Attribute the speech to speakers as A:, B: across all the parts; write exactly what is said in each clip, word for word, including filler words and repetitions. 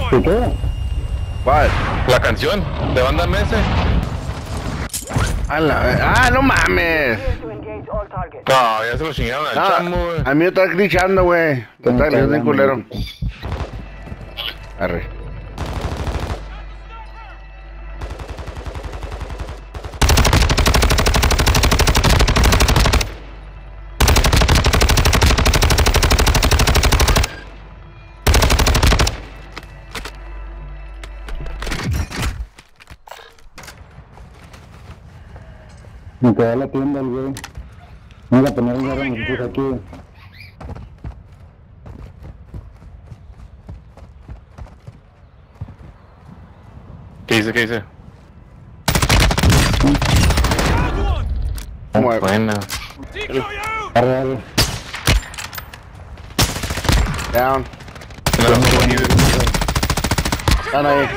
A: ¿Y qué?
B: ¿Cuál?
C: La canción de Banda M S.
B: A la... ¡Ah, no mames!
C: No, ya se lo chingaron al
B: No,
C: chamo, güey.
B: a mí me está glitchando, güey. Me está glitchando el culero. Arre.
A: Me quedó la tienda el güey. Me iba a poner un garra aquí, güey.
C: ¿Qué dice? ¿Qué dice?
B: Mueve.
C: Buena.
A: Arre, arre.
B: Down.
C: No lo puedo ir.
B: Están ahí.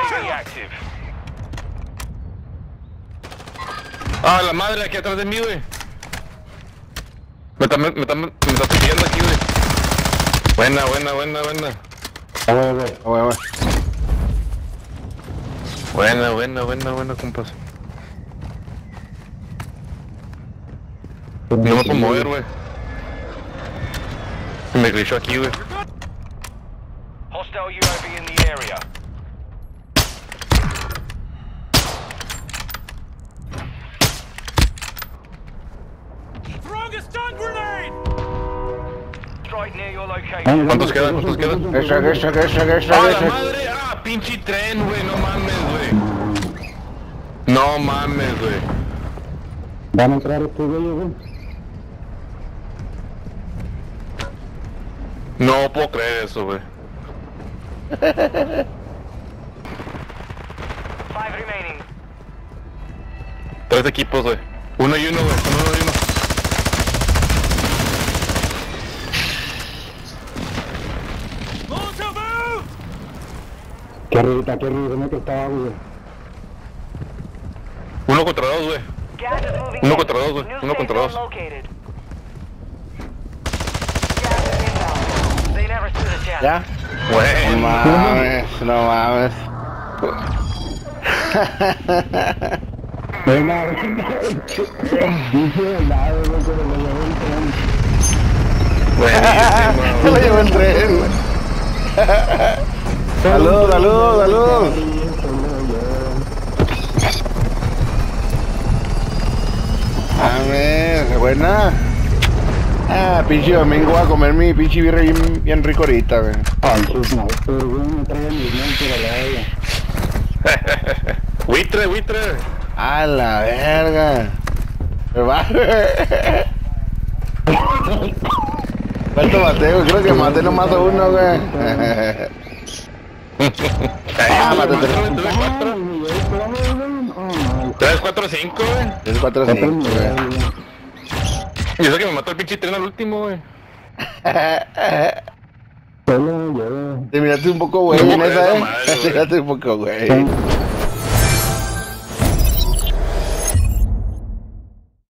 C: Ah, la madre aquí atrás de mí, güey. Me está, me, me está, me está persiguiendo aquí, güey. Buena, buena, buena, buena.
A: Ah, güey, güey.
B: Ah, güey, güey.
C: Buena, buena, buena, buena, compas. No me puedo mover, güey. Me glitchó aquí, güey.
D: Hostile U A V in the area. Throwing a stun grenade! Strike near your location.
C: ¿Cuántos quedan? ¿Cuántos quedan?
B: Extra, extra, extra, extra,
C: ¡Ah, la
B: extra.
C: madre! ¡Ah, pinche tren, güey! No mames, güey. No mames, güey.
A: Van a entrar estos güeyes, güey.
C: No puedo creer eso, güey.
D: Five remaining.
C: Tres equipos, güey. Uno y uno, güey. Uno y uno.
A: Qué arribita, qué arriba, se mete esta agua, güey.
C: Uno contra dos, güey.
D: Gas is moving
C: Uno
D: in.
C: contra dos, güey.
D: New
C: Uno contra
D: safe
C: dos.
D: zone located. Gas is inbound. They never stood a chance.
B: ¿Ya? No
C: Güey.
B: mames, no mames.
A: Venga, venga. Dice el lado, güey, que me lo llevó el tren.
B: Se lo llevó el tren, güey. Salud, salud, salud. Mames, buena. Ah, pinche domingo voy a comer mi pinche birra bien, bien rico ahorita, güey.
A: Ay, sus no, pero güey, me traigan mis lentes a la olla.
C: Buitre, buitre.
B: A la verga. Me va. ¿Cuánto maté, güey? Creo que maté nomás a uno, güey. Ah, maté tres.
C: Tuve cuatro. Tres, cuatro, cinco, güey.
B: Es cuatro cinco, güey.
C: Y eso que me mató el pinche tren al último, güey.
A: Solo yo.
B: Te miraste un poco, güey,
C: No,
B: en esa,
C: esa
B: eh.
C: madre,
B: Te
C: güey.
B: miraste un poco, güey.